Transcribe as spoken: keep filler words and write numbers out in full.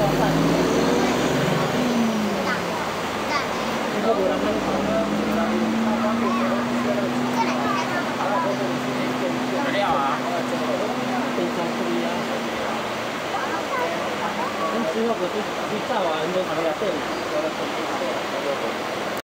料啊。之后就去去走啊，因为头来对。